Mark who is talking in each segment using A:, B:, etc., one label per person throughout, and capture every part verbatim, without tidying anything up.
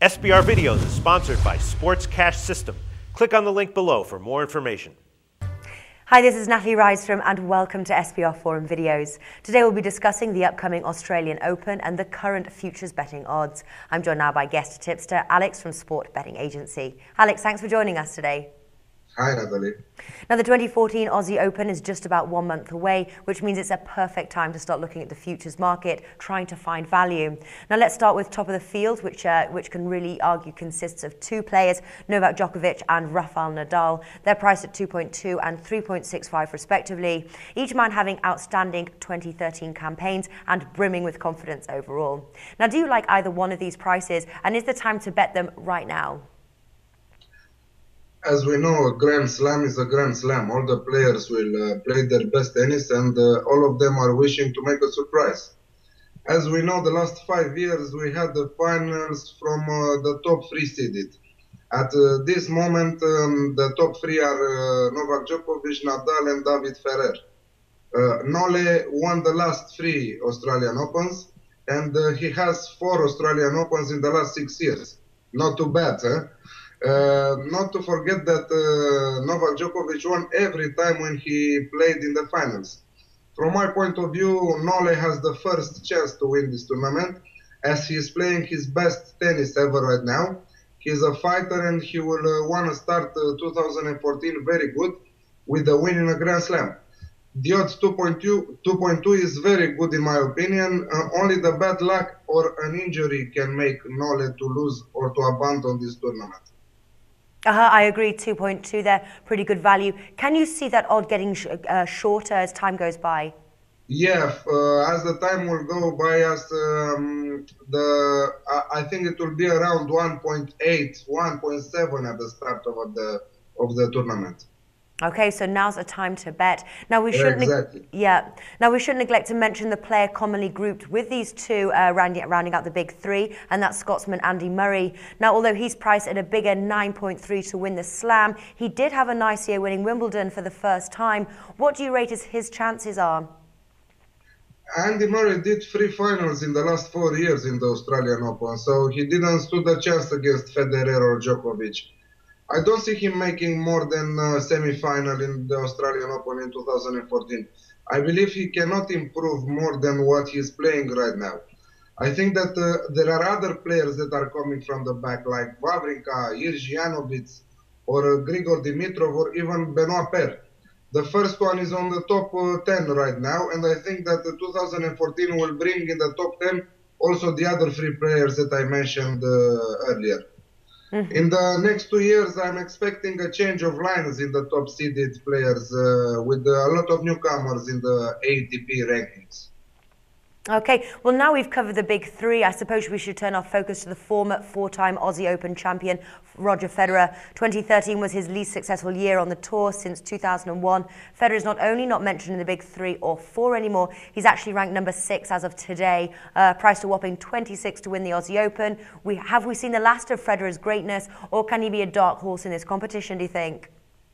A: S B R Videos is sponsored by Sports Cash System. Click on the link below for more information.
B: Hi, this is Natalie Rydstrom and welcome to S B R Forum Videos. Today we'll be discussing the upcoming Australian Open and the current futures betting odds. I'm joined now by guest tipster Alex from Sport Betting Agency. Alex, thanks for joining us today.
C: Hi, Natalie.
B: Now, the twenty fourteen Aussie Open is just about one month away, which means it's a perfect time to start looking at the futures market, trying to find value. Now, let's start with top of the field, which uh, which can really argue consists of two players, Novak Djokovic and Rafael Nadal. They're priced at two point two and three point six five respectively, each man having outstanding twenty thirteen campaigns and brimming with confidence overall. Now, do you like either one of these prices, and is the time to bet them right now?
C: As we know, a Grand Slam is a Grand Slam. All the players will uh, play their best tennis and uh, all of them are wishing to make a surprise. As we know, the last five years we had the finals from uh, the top three seeded. At uh, this moment, um, the top three are uh, Novak Djokovic, Nadal and David Ferrer. Uh, Nole won the last three Australian Opens and uh, he has four Australian Opens in the last six years. Not too bad, eh? Uh, not to forget that uh, Novak Djokovic won every time when he played in the finals. From my point of view, Nole has the first chance to win this tournament as he is playing his best tennis ever right now. He's a fighter and he will uh, want to start uh, two thousand fourteen very good with a win in a Grand Slam. The odds two point two is very good in my opinion. Uh, only the bad luck or an injury can make Nole to lose or to abandon this tournament.
B: Uh-huh, I agree, two point two there, pretty good value. Can you see that odd getting sh uh, shorter as time goes by?
C: Yeah, uh, as the time will go by, as um, the I, I think it will be around one point eight, one point seven at the start of the of the tournament.
B: Okay, so now's a time to bet. Now we shouldn't,
C: exactly.
B: yeah. Now we shouldn't neglect to mention the player commonly grouped with these two, uh, rounding, rounding out the big three, and that's Scotsman Andy Murray. Now, although he's priced at a bigger nine point three to win the Slam, he did have a nice year winning Wimbledon for the first time. What do you rate as his chances are?
C: Andy Murray did three finals in the last four years in the Australian Open, so he didn't stand a chance against Federer or Djokovic. I don't see him making more than a semi-final in the Australian Open in two thousand fourteen. I believe he cannot improve more than what he's playing right now. I think that uh, there are other players that are coming from the back, like Wawrinka, Jiří Janowicz, or uh, Grigor Dimitrov, or even Benoit Paire. The first one is on the top uh, ten right now, and I think that uh, two thousand fourteen will bring in the top ten also the other three players that I mentioned uh, earlier. In the next two years, I'm expecting a change of lines in the top seeded players uh, with a lot of newcomers in the A T P rankings.
B: Okay, well now we've covered the big three, I suppose we should turn our focus to the former four-time Aussie Open champion, Roger Federer. twenty thirteen was his least successful year on the tour since two thousand one. Federer is not only not mentioned in the big three or four anymore, he's actually ranked number six as of today, uh, priced a whopping twenty-six to win the Aussie Open. We, have we seen the last of Federer's greatness, or can he be a dark horse in this competition, do you think?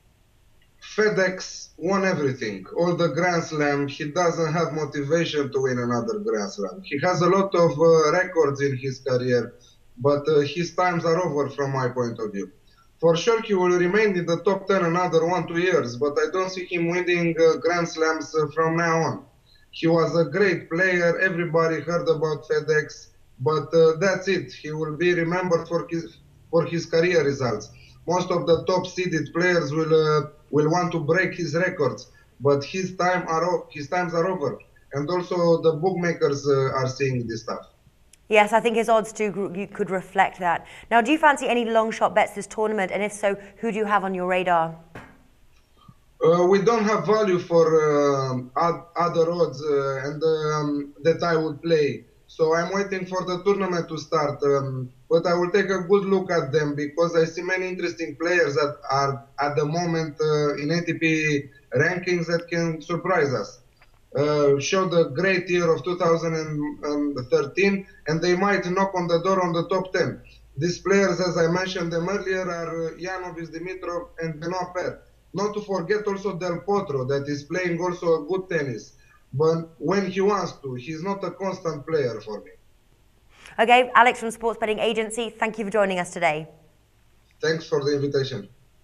C: FedEx won everything, all the Grand Slam. He doesn't have motivation to win another Grand Slam. He has a lot of uh, records in his career, but uh, his times are over from my point of view. For sure, he will remain in the top ten another one, two years, but I don't see him winning uh, Grand Slams uh, from now on. He was a great player. Everybody heard about FedEx, but uh, that's it. He will be remembered for his, for his career results. Most of the top seeded players will uh, will want to break his records, but his time are his times are over, and also the bookmakers uh, are seeing this stuff.
B: Yes, I think his odds do you could reflect that. Now, do you fancy any long shot bets this tournament, and if so, who do you have on your radar?
C: Uh, we don't have value for uh, other odds uh, and um, that I would play. So I'm waiting for the tournament to start, um, but I will take a good look at them because I see many interesting players that are at the moment uh, in A T P rankings that can surprise us. Uh, showed a great year of two thousand thirteen and they might knock on the door on the top ten. These players, as I mentioned them earlier, are Janowicz, Dimitrov and Benoit Paire. Not to forget also Del Potro, that is playing also a good tennis. But when he wants to, he's not a constant player for me.
B: Okay, Alex from Sports Betting Agency, thank you for joining us today.
C: Thanks for the invitation.